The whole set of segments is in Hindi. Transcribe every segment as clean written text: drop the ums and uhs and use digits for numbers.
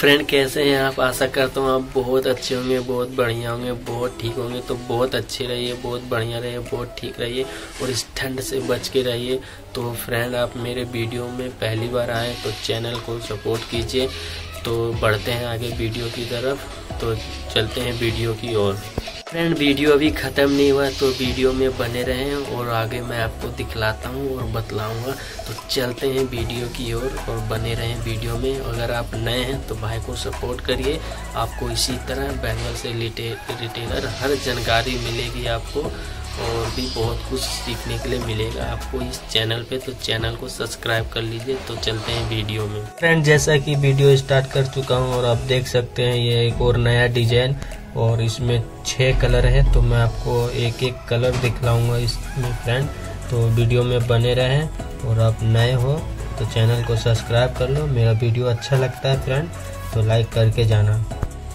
फ्रेंड कैसे हैं आप? आशा करता हूँ आप बहुत अच्छे होंगे, बहुत बढ़िया होंगे, बहुत ठीक होंगे। तो बहुत अच्छे रहिए, बहुत बढ़िया रहिए, बहुत ठीक रहिए और इस ठंड से बच के रहिए। तो फ्रेंड आप मेरे वीडियो में पहली बार आए तो चैनल को सपोर्ट कीजिए। तो बढ़ते हैं आगे वीडियो की तरफ, तो चलते हैं वीडियो की ओर। फ्रेंड वीडियो अभी ख़त्म नहीं हुआ तो वीडियो में बने रहें और आगे मैं आपको दिखलाता हूँ और बतलाऊँगा। तो चलते हैं वीडियो की ओर और बने रहें वीडियो में। अगर आप नए हैं तो भाई को सपोर्ट करिए। आपको इसी तरह बैंगल से रिलेटेड हर जानकारी मिलेगी आपको और भी बहुत कुछ सीखने के लिए मिलेगा आपको इस चैनल पे। तो चैनल को सब्सक्राइब कर लीजिए। तो चलते हैं वीडियो में। फ्रेंड जैसा कि वीडियो स्टार्ट कर चुका हूँ और आप देख सकते हैं ये एक और नया डिजाइन और इसमें 6 कलर है। तो मैं आपको एक एक कलर दिखलाऊंगा इसमें फ्रेंड। तो वीडियो में बने रहें और आप नए हो तो चैनल को सब्सक्राइब कर लो। मेरा वीडियो अच्छा लगता है फ्रेंड तो लाइक करके जाना।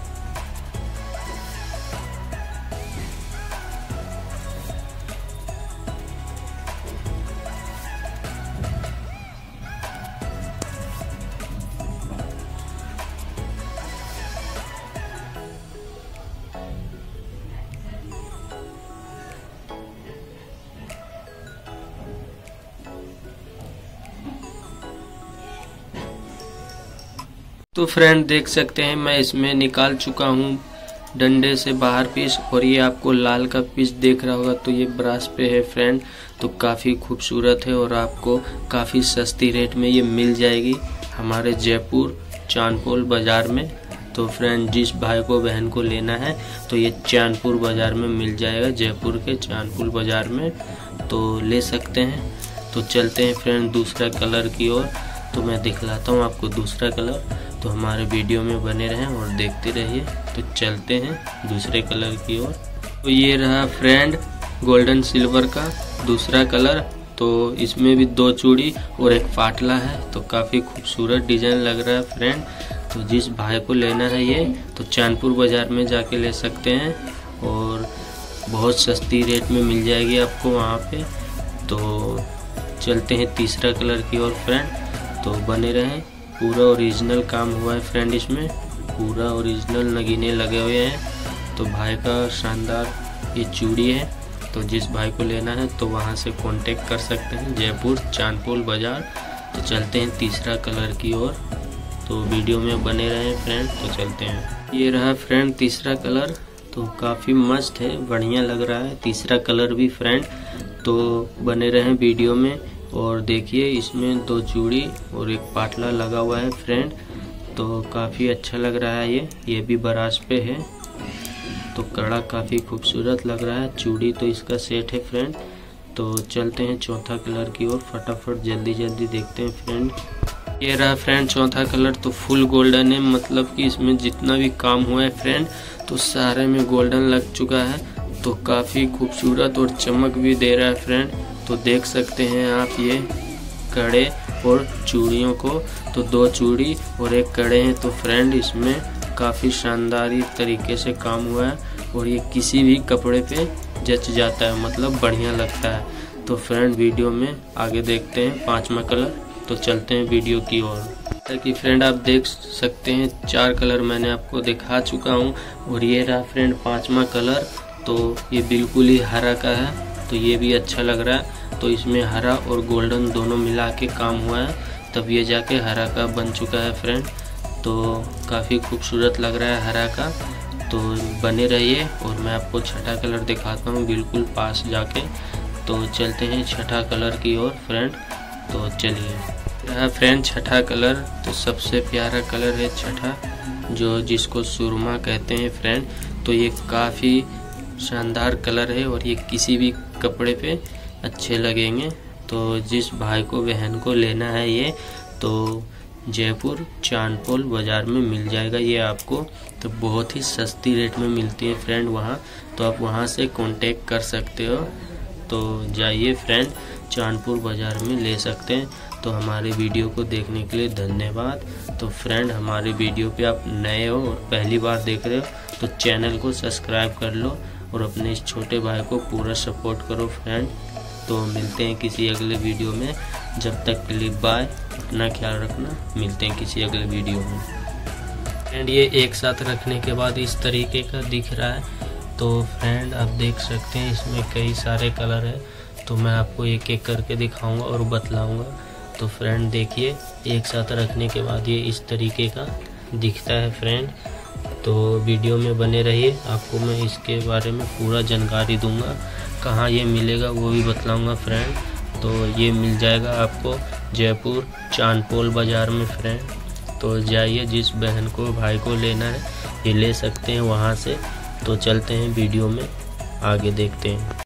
तो फ्रेंड देख सकते हैं मैं इसमें निकाल चुका हूँ डंडे से बाहर पीस और ये आपको लाल का पीस देख रहा होगा। तो ये ब्रास पे है फ्रेंड। तो काफ़ी खूबसूरत है और आपको काफ़ी सस्ती रेट में ये मिल जाएगी हमारे जयपुर चांदपोल बाज़ार में। तो फ्रेंड जिस भाई को बहन को लेना है तो ये चांदपुर बाज़ार में मिल जाएगा, जयपुर के चांदपुर बाज़ार में तो ले सकते हैं। तो चलते हैं फ्रेंड दूसरा कलर की ओर। तो मैं दिखलाता हूँ आपको दूसरा कलर। तो हमारे वीडियो में बने रहें और देखते रहिए। तो चलते हैं दूसरे कलर की ओर। तो ये रहा फ्रेंड गोल्डन सिल्वर का दूसरा कलर। तो इसमें भी 2 चूड़ी और एक फाटला है। तो काफ़ी खूबसूरत डिजाइन लग रहा है फ्रेंड। तो जिस भाई को लेना है ये तो चांदपुर बाज़ार में जाके ले सकते हैं और बहुत सस्ती रेट में मिल जाएगी आपको वहाँ पे। तो चलते हैं तीसरा कलर की ओर फ्रेंड। तो बने रहें। पूरा ओरिजिनल काम हुआ है फ्रेंड, इसमें पूरा ओरिजिनल नगीने लगे हुए हैं। तो भाई का शानदार ये चूड़ी है। तो जिस भाई को लेना है तो वहाँ से कांटेक्ट कर सकते हैं, जयपुर चांदपोल बाज़ार। तो चलते हैं तीसरा कलर की ओर। तो वीडियो में बने रहें फ्रेंड। तो चलते हैं। ये रहा फ्रेंड तीसरा कलर। तो काफ़ी मस्त है, बढ़िया लग रहा है तीसरा कलर भी फ्रेंड। तो बने रहें वीडियो में और देखिए इसमें 2 चूड़ी और एक पाटला लगा हुआ है फ्रेंड। तो काफ़ी अच्छा लग रहा है ये भी बरास पे है। तो कड़ा काफ़ी खूबसूरत लग रहा है। चूड़ी तो इसका सेट है फ्रेंड। तो चलते हैं चौथा कलर की ओर। फटाफट जल्दी जल्दी देखते हैं फ्रेंड। ये रहा फ्रेंड चौथा कलर। तो फुल गोल्डन है, मतलब कि इसमें जितना भी काम हुआ है फ्रेंड तो सारे में गोल्डन लग चुका है। तो काफ़ी खूबसूरत और चमक भी दे रहा है फ्रेंड। तो देख सकते हैं आप ये कड़े और चूड़ियों को। तो 2 चूड़ी और एक कड़े हैं। तो फ्रेंड इसमें काफ़ी शानदार तरीके से काम हुआ है और ये किसी भी कपड़े पे जच जाता है, मतलब बढ़िया लगता है। तो फ्रेंड वीडियो में आगे देखते हैं 5वां कलर। तो चलते हैं वीडियो की ओर। ताकि फ्रेंड आप देख सकते हैं 4 कलर मैंने आपको दिखा चुका हूँ और ये रहा फ्रेंड 5वां कलर। तो ये बिल्कुल ही हरा का है। तो ये भी अच्छा लग रहा है। तो इसमें हरा और गोल्डन दोनों मिला के काम हुआ है, तब ये जाके हरा का बन चुका है फ्रेंड। तो काफ़ी खूबसूरत लग रहा है हरा का। तो बने रहिए और मैं आपको छठा कलर दिखाता हूँ बिल्कुल पास जाके। तो चलते हैं छठा कलर की ओर फ्रेंड। तो चलिए रहा फ्रेंड छठा कलर। तो सबसे प्यारा कलर है छठा, जो जिसको सुरमा कहते हैं फ्रेंड। तो ये काफ़ी शानदार कलर है और ये किसी भी कपड़े पे अच्छे लगेंगे। तो जिस भाई को बहन को लेना है ये तो जयपुर चांदपोल बाज़ार में मिल जाएगा ये आपको। तो बहुत ही सस्ती रेट में मिलती है फ्रेंड वहाँ। तो आप वहाँ से कांटेक्ट कर सकते हो। तो जाइए फ्रेंड चांदपुर बाज़ार में ले सकते हैं। तो हमारे वीडियो को देखने के लिए धन्यवाद। तो फ्रेंड हमारे वीडियो पे आप नए हो और पहली बार देख रहे हो तो चैनल को सब्सक्राइब कर लो और अपने इस छोटे भाई को पूरा सपोर्ट करो फ्रेंड। तो मिलते हैं किसी अगले वीडियो में। जब तक के लिए बाय, अपना ख्याल रखना। मिलते हैं किसी अगले वीडियो में। फ्रेंड ये एक साथ रखने के बाद इस तरीके का दिख रहा है। तो फ्रेंड आप देख सकते हैं इसमें कई सारे कलर है, तो मैं आपको एक एक करके दिखाऊंगा और बतलाऊंगा। तो फ्रेंड देखिए एक साथ रखने के बाद ये इस तरीके का दिखता है फ्रेंड। तो वीडियो में बने रहिए, आपको मैं इसके बारे में पूरा जानकारी दूंगा, कहाँ ये मिलेगा वो भी बतलाऊंगा फ्रेंड। तो ये मिल जाएगा आपको जयपुर चांदपोल बाज़ार में फ्रेंड। तो जाइए, जिस बहन को भाई को लेना है ये ले सकते हैं वहाँ से। तो चलते हैं वीडियो में आगे देखते हैं।